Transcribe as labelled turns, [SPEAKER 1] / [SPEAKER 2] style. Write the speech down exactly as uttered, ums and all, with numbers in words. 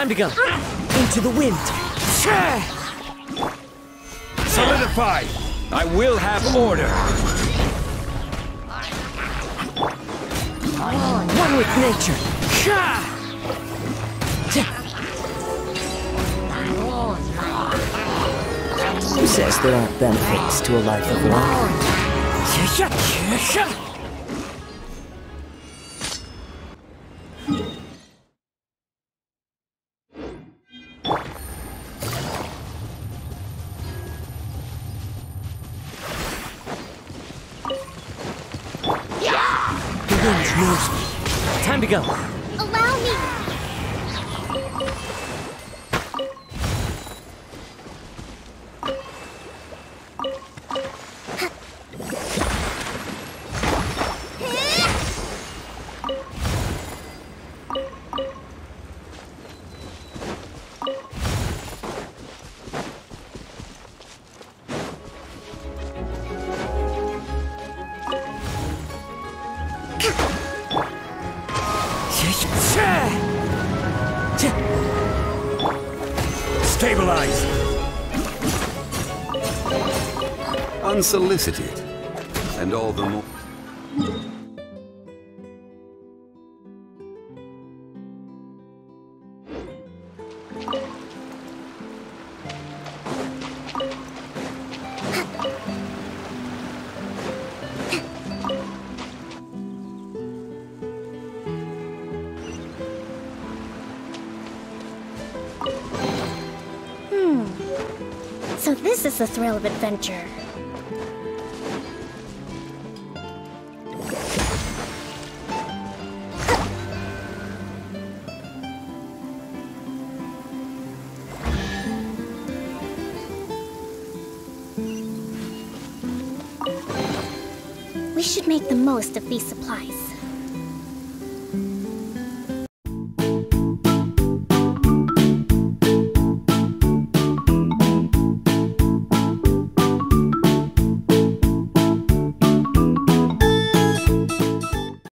[SPEAKER 1] Time to go. Into the wind.
[SPEAKER 2] Solidify! I will have order.
[SPEAKER 1] One with nature. Who says there aren't benefits to a life of war? The wind knows me. Time to go.
[SPEAKER 3] Allow me!
[SPEAKER 2] Stabilize!
[SPEAKER 4] Unsolicited, and all the more.
[SPEAKER 3] So this is the thrill of adventure. We should make the most of these supplies.